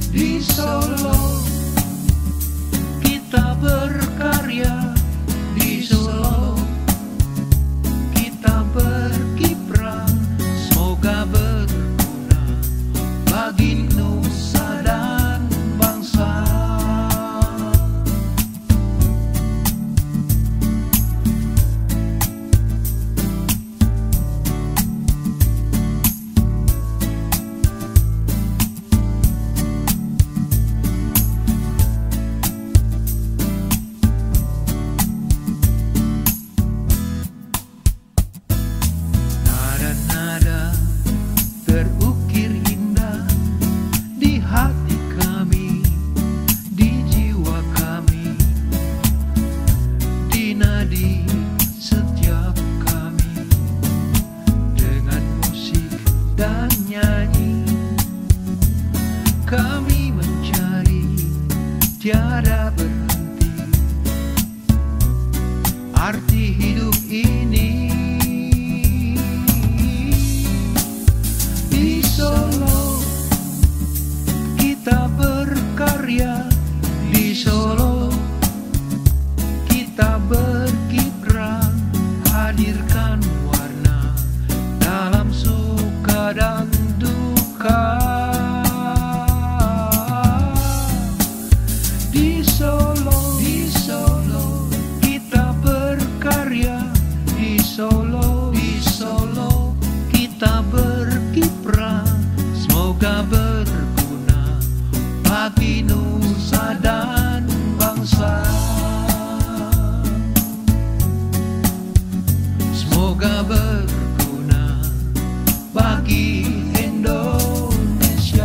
Di Solo kita berkarya, di Solo kita berkiprah, semoga berguna bagi nusa dan bangsa. Nada-nada terukir indah di hati kami, di jiwa kami, di nadi setiap kami. Dengan musik dan nyanyi kami mencari, tiada berhenti arti hidup ini. Di Solo kita berkarya, di Solo kita berkiprah, hadirkan warna dalam suka dan duka. Di Solo kita berkarya, di Solo kita berkiprah, semoga berguna bagi nusa dan bangsa. Semoga berguna bagi Indonesia.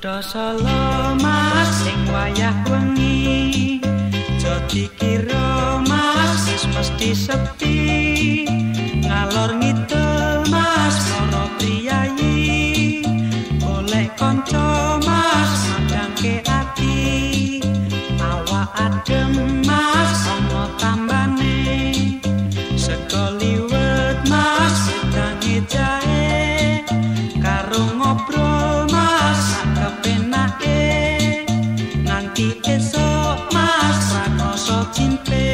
Kutha Solo Mas sing wayah wengi, aja dikira Mas wis mesti sepi. Ngalor ngidul Mas para priyayi, golek kanca Mas madangke ati. Awak adem Mas ana tambane, sego liwet Mas sedange jahe, karo ngobrol Mas kepenake, nganti esok Mas rakoso cinte.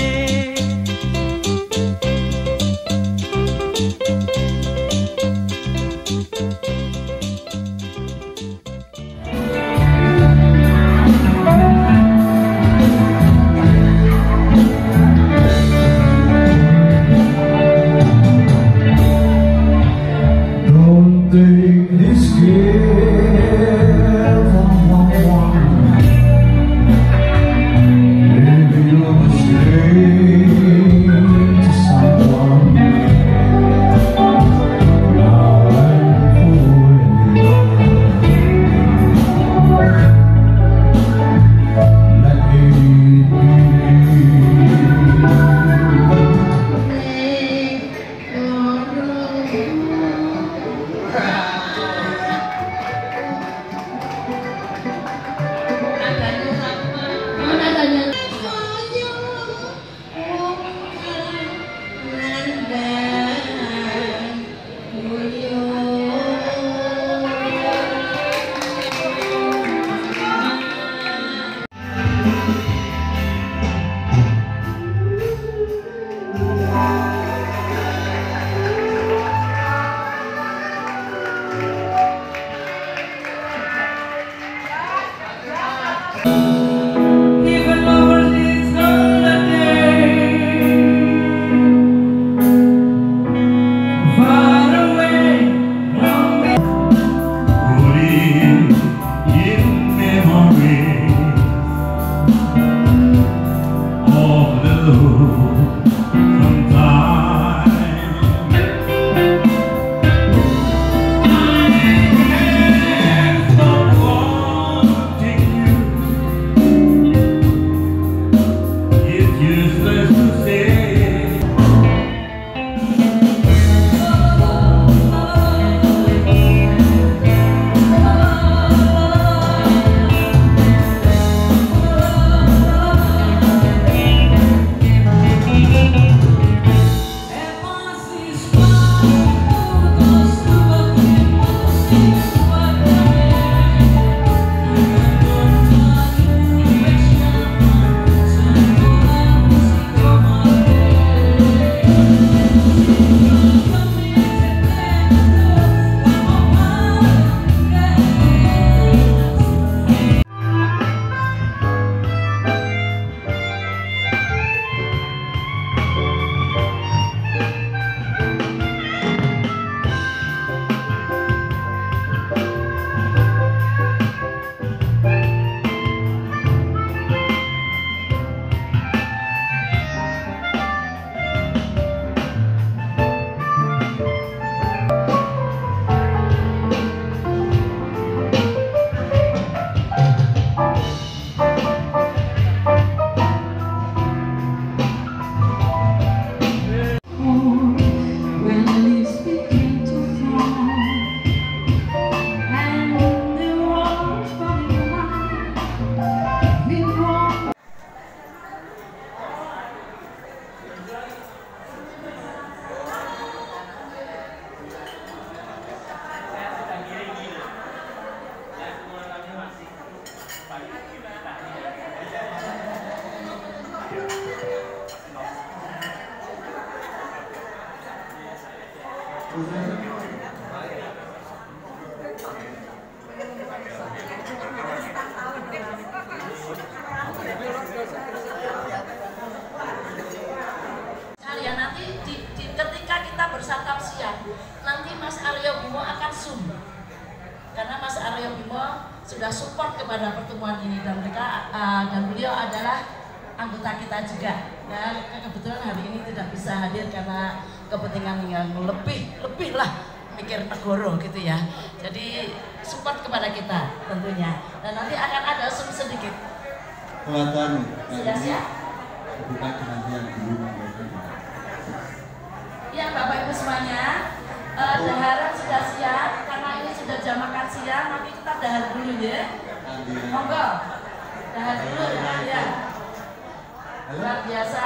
Ya nanti ketika kita bersantap siang, nanti Mas Aryo Bimo akan Zoom, karena Mas Aryo Bimo sudah support kepada pertemuan ini dan beliau adalah anggota kita juga. Dan kebetulan hari ini tidak bisa hadir karena kepentingan yang lebih lah mikir negoro gitu ya. Jadi support kepada kita tentunya. Dan nanti akan ada zoom sedikit. Kelihatan Sudah siap? bukan penantian dulu. Ya Bapak Ibu semuanya, daharan sudah siap karena ini sudah jam makan siang. Nanti kita dahar dulu ya. Monggo, dahar dulu ya. Luar biasa.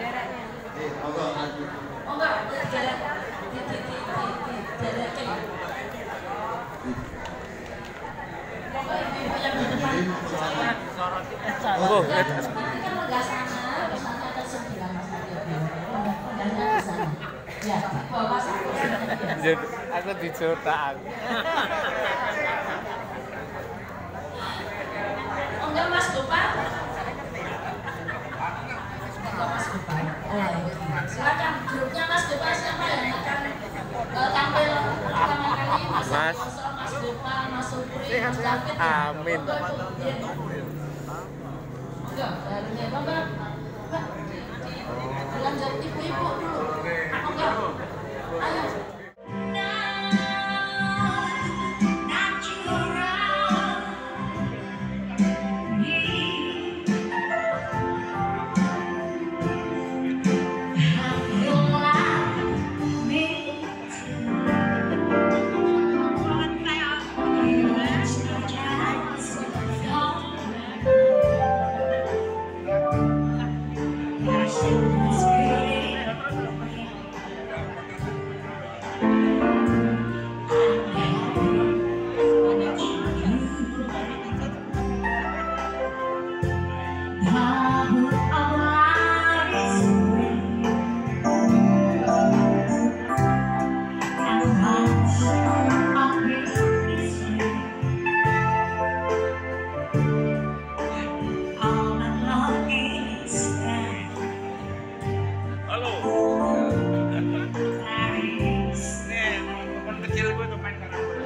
Monggo, derek. Monggo ibu-ibu yang di depan. Nanti kan enggak sana, di sana ada 9 Mas Aryo. Enggaknya di sana. Ya, bawa satu. Aku dicotak. Enggak Mas Gopal. Enggak Mas Gopal. Silakan grupnya Mas Gopal siapa yang akan tampil pertama kali? Mas Alfonso, Mas Gopal, Mas Supri, Mas David. Amin. Enggak, barunya Mbak. Mbak, dilanjut ibu-ibu dulu. Enggak. Ayo. Kecil gue tuh main